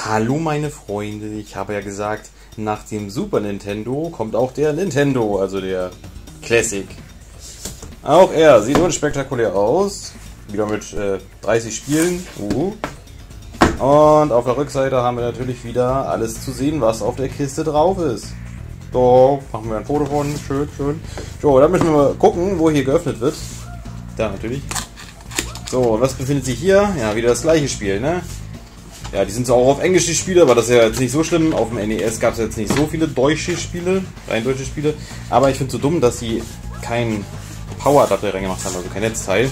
Hallo meine Freunde, ich habe ja gesagt, nach dem Super Nintendo kommt auch der Nintendo, also der Classic. Auch er sieht unspektakulär aus, wieder mit 30 Spielen. Und auf der Rückseite haben wir natürlich wieder alles zu sehen, was auf der Kiste drauf ist. So, machen wir ein Foto von, schön, schön. So, dann müssen wir mal gucken, wo hier geöffnet wird. Da natürlich. So, und was befindet sich hier? Ja, wieder das gleiche Spiel, ne? Ja, die sind zwar auch auf Englisch die Spiele, aber das ist ja jetzt nicht so schlimm. Auf dem NES gab es jetzt nicht so viele deutsche Spiele, rein deutsche Spiele. Aber ich finde es so dumm, dass sie kein Power-Adapter reingemacht haben, also kein Netzteil.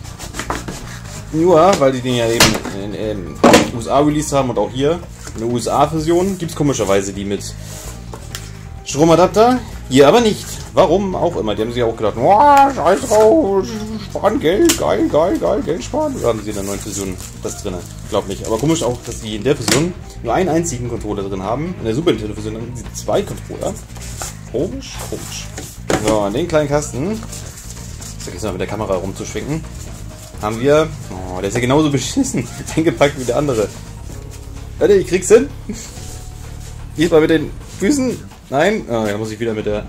Nur, weil die den ja eben in den USA released haben und auch hier eine USA-Version gibt es komischerweise die mit Stromadapter. Hier aber nicht. Warum auch immer. Die haben sich auch gedacht, oh, scheiß drauf, sparen Geld, geil, geil, geil, Geld sparen. Oder haben sie in der neuen Version das drin? Glaub nicht. Aber komisch auch, dass sie in der Version nur einen einzigen Controller drin haben. In der Super Nintendo Version haben sie 2 Controller. Komisch, komisch. So, an den kleinen Kasten, ich sag jetzt mal mit der Kamera rumzuschwenken, haben wir, oh, der ist ja genauso beschissen eingepackt wie der andere. Warte, ich krieg's hin. Diesmal mit den Füßen. Nein, oh, da muss ich wieder mit der.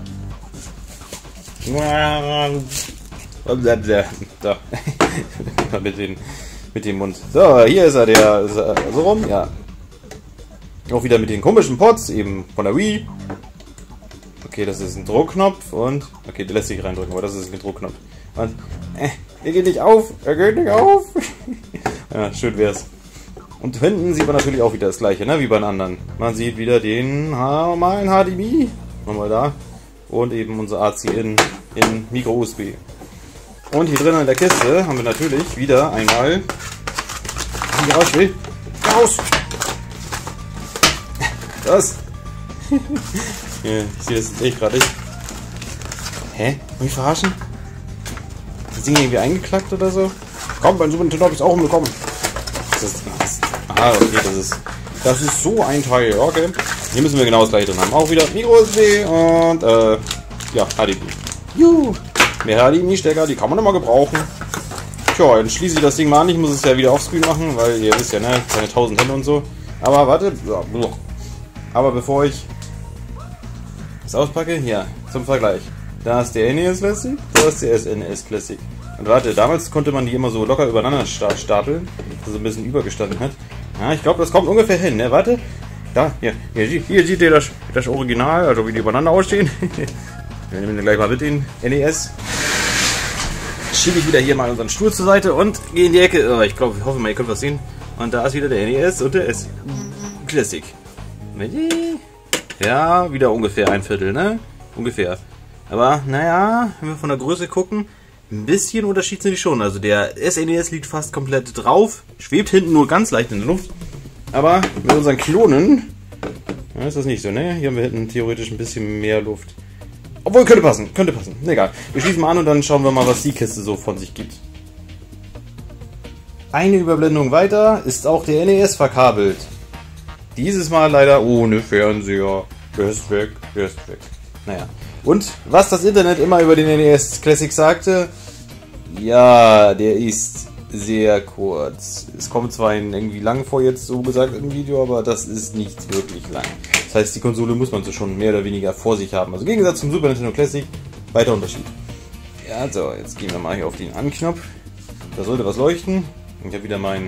So. mit dem Mund. So, hier ist er, der ist er so rum, ja. Auch wieder mit den komischen Pots, eben von der Wii. Okay, das ist ein Druckknopf und. Okay, der lässt sich reindrücken, aber das ist ein Druckknopf. Und. Der geht nicht auf! Er geht nicht auf! Ja, schön wär's. Und hinten sieht man natürlich auch wieder das gleiche, ne, wie bei den anderen. Man sieht wieder den normalen HDMI. Nochmal da. Und eben unser AC in Micro-USB. Und hier drin in der Kiste haben wir natürlich wieder einmal. Hier raus, will. Raus! Das! Ja, ich sehe das jetzt echt gerade nicht. Hä? Mich verarschen? Das Ding irgendwie eingeklackt oder so? Komm, beim Super Nintendo habe ich es auch umgekommen. Ah, okay, das ist so ein Teil, okay. Hier müssen wir genau das gleiche drin haben. Auch wieder Micro-USB und, ja, HDMI. Juhu! Mehr HDMI-Stecker, die kann man immer gebrauchen. Tja, dann schließe ich das Ding mal an. Ich muss es ja wieder offscreen machen, weil ihr wisst ja, ne, keine 1000 Hände und so. Aber warte, aber bevor ich das auspacke, hier, zum Vergleich. Da ist der NES Classic, da ist der SNES Classic. Und warte, damals konnte man die immer so locker übereinander stapeln, dass es ein bisschen übergestanden hat. Ja, ich glaube, das kommt ungefähr hin, ne? Warte. Da, hier seht ihr das Original, also wie die übereinander aussehen. Wir nehmen gleich mal mit den NES. Schiebe ich wieder hier mal unseren Stuhl zur Seite und gehe in die Ecke. Oh, ich hoffe mal, ihr könnt was sehen. Und da ist wieder der NES und der S Classic. Ja, wieder ungefähr ein Viertel, ne? Ungefähr. Aber, naja, wenn wir von der Größe gucken, ein bisschen Unterschied sind die schon. Also der SNES liegt fast komplett drauf, schwebt hinten nur ganz leicht in der Luft. Aber mit unseren Klonen ja, ist das nicht so, ne? Hier haben wir hinten theoretisch ein bisschen mehr Luft. Obwohl, könnte passen. Egal. Wir schließen mal an und dann schauen wir mal, was die Kiste so von sich gibt. Eine Überblendung weiter ist auch der NES verkabelt. Dieses Mal leider ohne Fernseher. Der ist weg. Naja. Und was das Internet immer über den NES Classic sagte, ja, der ist sehr kurz. Es kommt zwar irgendwie lang vor jetzt so gesagt im Video, aber das ist nicht wirklich lang. Das heißt, die Konsole muss man so schon mehr oder weniger vor sich haben. Also im Gegensatz zum Super Nintendo Classic, weiter Unterschied. Ja, so, jetzt gehen wir mal hier auf den Anknopf. Da sollte was leuchten. Ich habe wieder meinen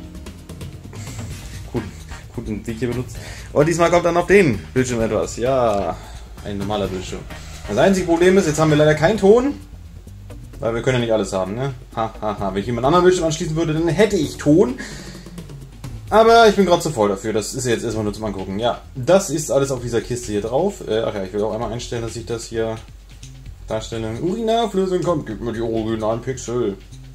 guten Weg hier benutzt. Und diesmal kommt dann auf den Bildschirm etwas. Ja, ein normaler Bildschirm. Das einzige Problem ist, jetzt haben wir leider keinen Ton, weil wir können ja nicht alles haben, ne? Wenn ich jemand anderen Bildschirm anschließen würde, dann hätte ich Ton. Aber ich bin gerade zu voll dafür. Das ist jetzt erstmal nur zum Angucken. Ja, das ist alles auf dieser Kiste hier drauf. Ach ja, ich will auch einmal einstellen, dass ich das hier darstelle. Urinalflüssig kommt, gib mir die originalen Pixel.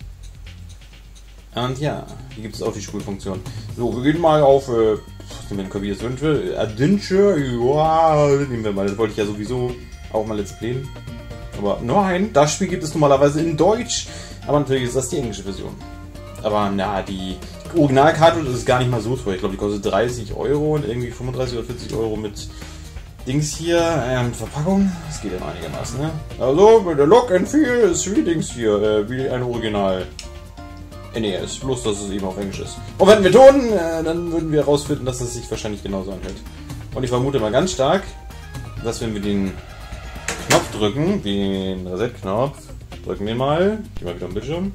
Und ja, hier gibt es auch die Spulfunktion. So, wir gehen mal auf nehmen wir das Adventure. Ja, nehmen wir mal. Das wollte ich ja sowieso auch mal let's playen. Aber nein, das Spiel gibt es normalerweise in Deutsch. Aber natürlich ist das die englische Version. Aber na, die Originalkarte ist gar nicht mal so teuer. Ich glaube, die kostet 30 Euro und irgendwie 35 oder 40 Euro mit Dings hier, mit Verpackung. Das geht ja einigermaßen, ne? Also, mit der Look and Feel ist wie Dings hier, wie ein Original NES, bloß dass es eben auf Englisch ist. Und wenn wir tun, dann würden wir herausfinden, dass es sich wahrscheinlich genauso anhält. Und ich vermute mal ganz stark, dass wenn wir den Knopf drücken, den Reset-Knopf, drücken wir mal, gehen wir wieder am Bildschirm.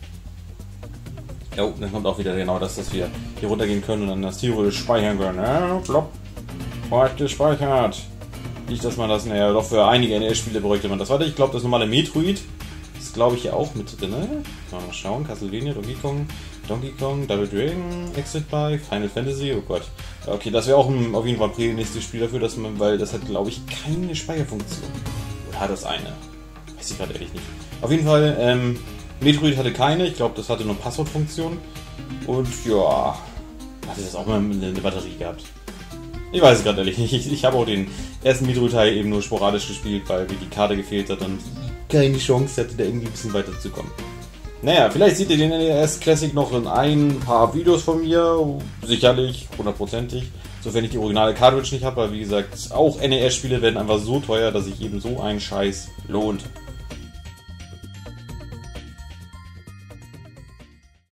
Jo, dann kommt auch wieder genau das, dass wir hier runtergehen können und dann das theoretisch speichern können. Ja, plopp, gespeichert. Nicht, dass man das, naja, doch für einige NES-Spiele bräuchte man das. Warte, ich glaube, das normale Metroid ist, glaube ich, hier auch mit drin. Mal schauen, Castlevania, Donkey Kong, Double Dragon, Exit by, Final Fantasy, oh Gott. Okay, das wäre auch auf jeden Fall ein nächstes Spiel dafür, dass man, weil das hat, glaube ich, keine Speicherfunktion. Oder hat das eine? Weiß ich gerade ehrlich nicht. Auf jeden Fall, Metroid hatte keine, ich glaube, das hatte nur Passwortfunktion. Und ja, hatte das auch mal eine Batterie gehabt. Ich weiß es gerade ehrlich nicht. Ich habe auch den ersten Metroid-Teil eben nur sporadisch gespielt, weil mir die Karte gefehlt hat und keine Chance hatte, da irgendwie ein bisschen weiterzukommen. Naja, vielleicht seht ihr den NES Classic noch in ein paar Videos von mir. Sicherlich, 100%ig. Sofern ich die originale Cartridge nicht habe, weil wie gesagt, auch NES-Spiele werden einfach so teuer, dass sich eben so ein Scheiß lohnt.